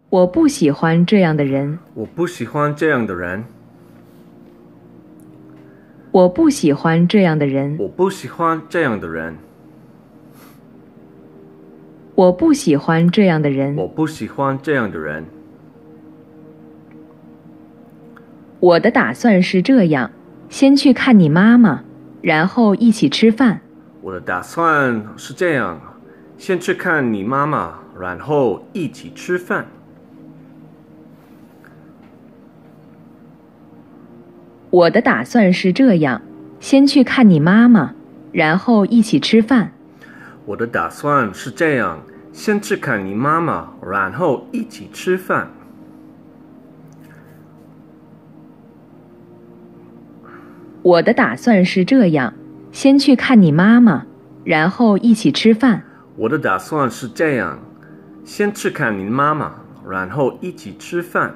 我不喜欢这样的人。 我不喜欢这样的人。 我不喜欢这样的人。 我不喜欢这样的人。 我不喜欢这样的人。 我不喜欢这样的人。 我的打算是这样，先去看你妈妈，然后一起吃饭。 我的打算是这样，先去看你妈妈，然后一起吃饭。 我的打算是这样，先去看你妈妈，然后一起吃饭。 我的打算是这样，先去看你妈妈，然后一起吃饭。 我的打算是这样，先去看你妈妈，然后一起吃饭。 我的打算是这样，先去看你妈妈，然后一起吃饭。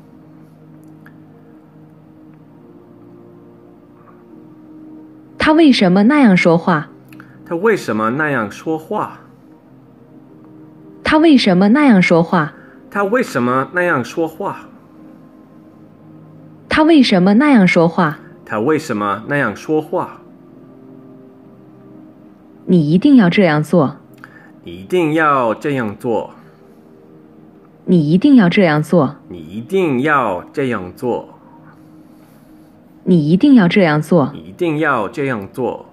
他为什么那样说话？ 他为什么那样说话？ 他为什么那样说话？ 他为什么那样说话？ 他为什么那样说话？ 他为什么那样说话？ 你一定要这样做。 你一定要这样做。 你一定要这样做。 你一定要这样做。 你一定要这样做。 你一定要这样做。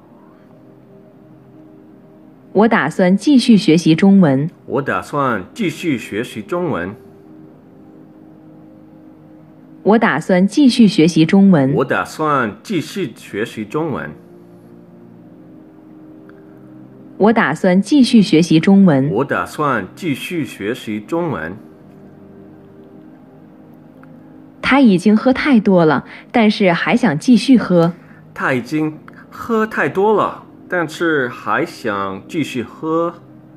我打算继续学习中文。 我打算继续学习中文。 我打算继续学习中文。 我打算继续学习中文。 我打算继续学习中文。 我打算继续学习中文。 他已经喝太多了，但是还想继续喝。 他已经喝太多了，但是还想继续喝。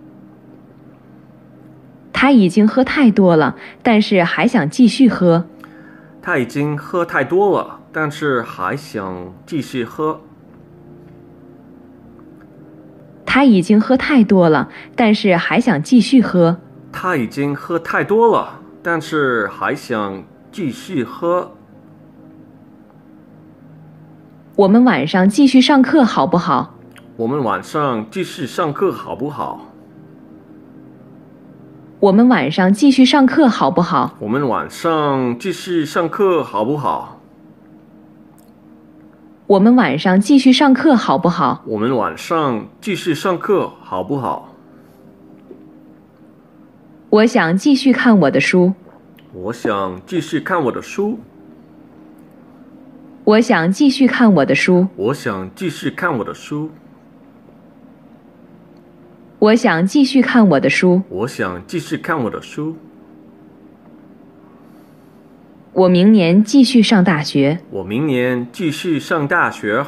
他已经喝太多了，但是还想继续喝。 他已经喝太多了，但是还想继续喝。 他已经喝太多了，但是还想继续喝。 他已经喝太多了，但是还想继续喝。 我们晚上继续上课好不好？ 我们晚上继续上课好不好？ 我们晚上继续上课好不好？ 我们晚上继续上课好不好？ 我们晚上继续上课好不好？ 我们晚上继续上课好不好？ 我想继续看我的书。 我想继续看我的书。 我想继续看我的书。 我想继续看我的书。 我想继续看我的书。 我想继续看我的书。 我明年继续上大学。 我明年继续上大学。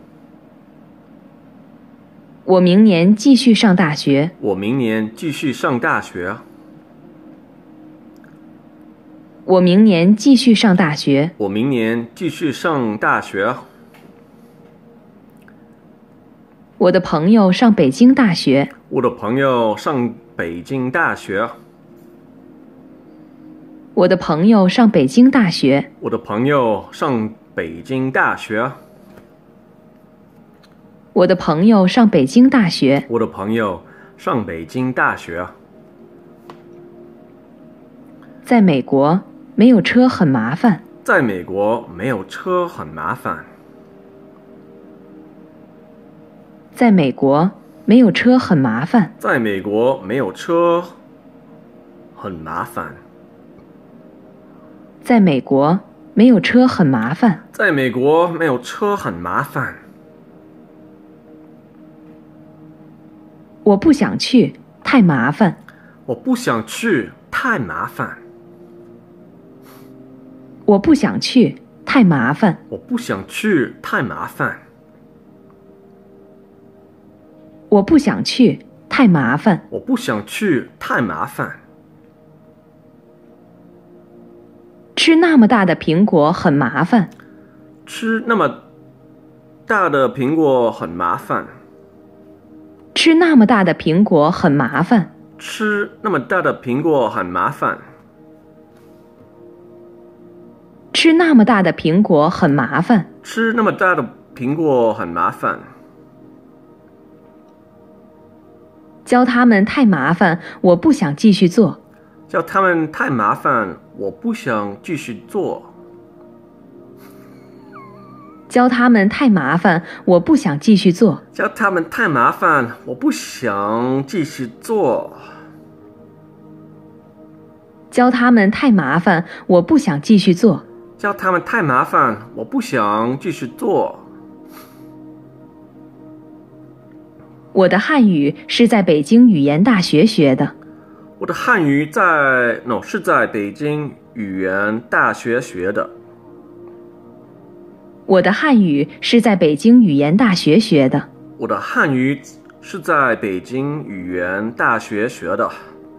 我明年继续上大学。 我明年继续上大学。 我明年继续上大学。 我明年继续上大学。 我的朋友上北京大学。 我的朋友上北京大学。 我的朋友上北京大学。 我的朋友上北京大学。 我的朋友上北京大学。 我的朋友上北京大学。 在美国，没有车很麻烦。 在美国，没有车很麻烦。 在美国，没有车很麻烦。 在美国，没有车很麻烦。 在美国，没有车很麻烦。 在美国，没有车很麻烦。 我不想去，太麻烦。 我不想去，太麻烦。 我不想去，太麻烦。 我不想去，太麻烦。 我不想去，太麻烦。 我不想去，太麻烦。 吃那么大的苹果很麻烦。 吃那么大的苹果很麻烦。 吃那么大的苹果很麻烦。 吃那么大的苹果很麻烦。 吃那么大的苹果很麻烦。 吃那么大的苹果很麻烦。 教他们太麻烦，我不想继续做。 教他们太麻烦，我不想继续做。 教他们太麻烦，我不想继续做。 教他们太麻烦，我不想继续做。 教他们太麻烦，我不想继续做。 教他们太麻烦，我不想继续做。 我的汉语是在北京语言大学学的。 我的汉语是在北京语言大学学的。 我的汉语是在北京语言大学学的。 我的汉语是在北京语言大学学的。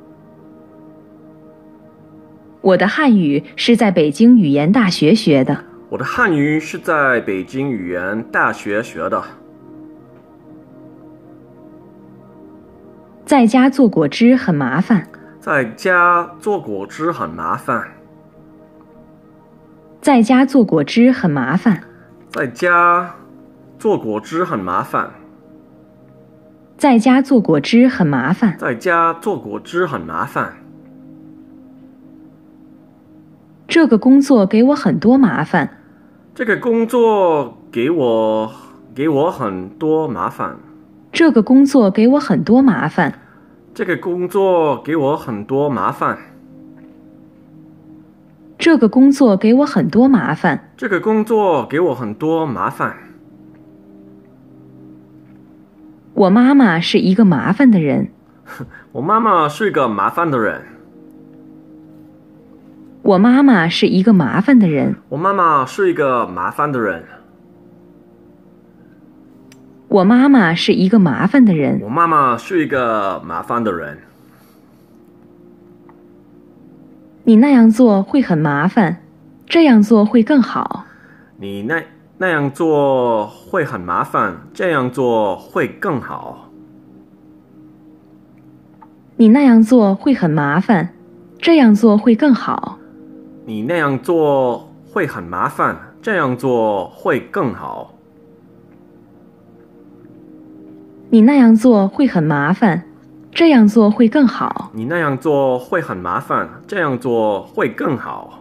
我的汉语是在北京语言大学学的。 我的汉语是在北京语言大学学的。 在家做果汁很麻烦。 在家做果汁很麻烦。 在家做果汁很麻烦。 在家做果汁很麻烦。 在家做果汁很麻烦。 在家做果汁很麻烦。 这个工作给我很多麻烦。 这个工作给我很多麻烦。 这个工作给我很多麻烦。 这个工作给我很多麻烦。 这个工作给我很多麻烦。 这个工作给我很多麻烦。 我妈妈是一个麻烦的人。 我妈妈是一个麻烦的人。 我妈妈是一个麻烦的人。 我妈妈是一个麻烦的人。 我妈妈是一个麻烦的人。 我妈妈是一个麻烦的人。 你那样做会很麻烦，这样做会更好。 你那样做会很麻烦，这样做会更好。 你那样做会很麻烦，这样做会更好。 你那样做会很麻烦，这样做会更好。 你那样做会很麻烦，这样做会更好。 你那样做会很麻烦，这样做会更好。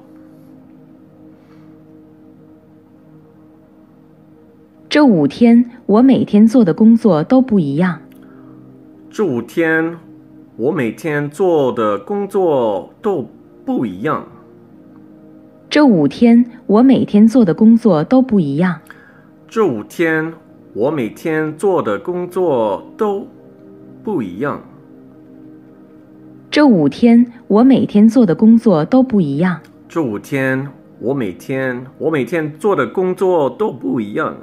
这5天，我每天做的工作都不一样。 这5天，我每天做的工作都不一样。 这5天，我每天做的工作都不一样。 这5天，我每天做的工作都不一样。 这5天，我每天做的工作都不一样。 这5天，我每天做的工作都不一样。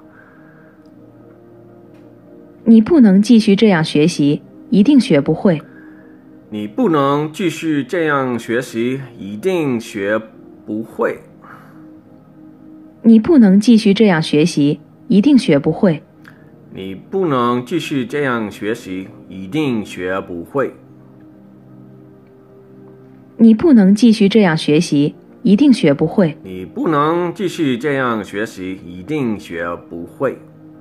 你不能继续这样学习，一定学不会。 你不能继续这样学习，一定学不会。 你不能继续这样学习，一定学不会。 你不能继续这样学习，一定学不会。 你不能继续这样学习，一定学不会。 你不能继续这样学习，一定学不会。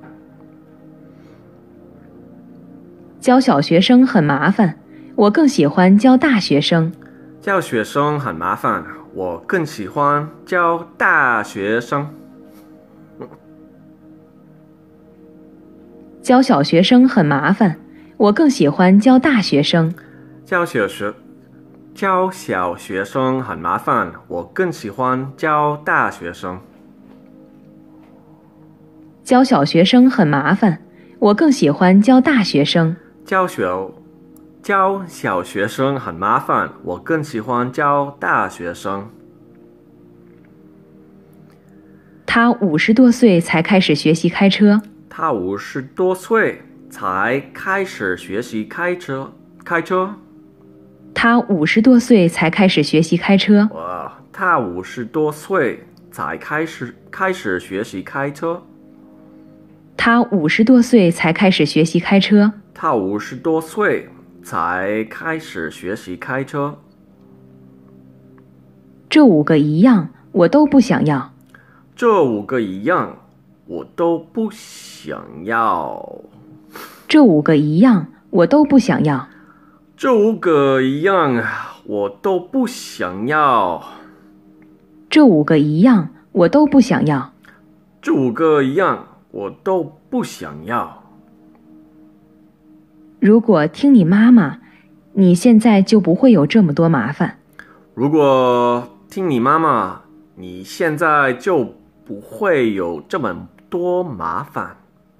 教小学生很麻烦，我更喜欢教大学生。 教学生很麻烦，我更喜欢教大学生。 教小学生很麻烦，我更喜欢教大学生。 教小学生很麻烦，我更喜欢教大学生。 教小学生很麻烦，我更喜欢教大学生。 教小学生很麻烦，我更喜欢教大学生。 他50多岁才开始学习开车。 他50多岁才开始学习开车。 他50多岁才开始学习开车。 哇，他50多岁才开始学习开车。 他50多岁才开始学习开车。 他50多岁才开始学习开车。 这5个一样， 我都不想要。 这5个一样，我都不想要。 这5个一样，我都不想要。 这5个一样，我都不想要。 这5个一样，我都不想要。 这5个一样，我都不想要。 如果听你妈妈，你现在就不会有这么多麻烦。 如果听你妈妈，你现在就不会有这么多麻烦。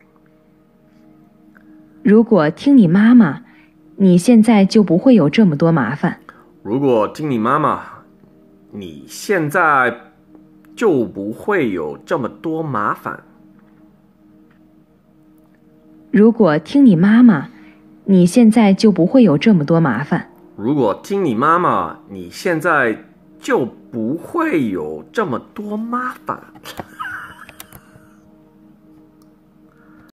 如果听你妈妈，你现在就不会有这么多麻烦。 如果听你妈妈，你现在就不会有这么多麻烦。 如果听你妈妈，你现在就不会有这么多麻烦。 如果听你妈妈，你现在就不会有这么多麻烦。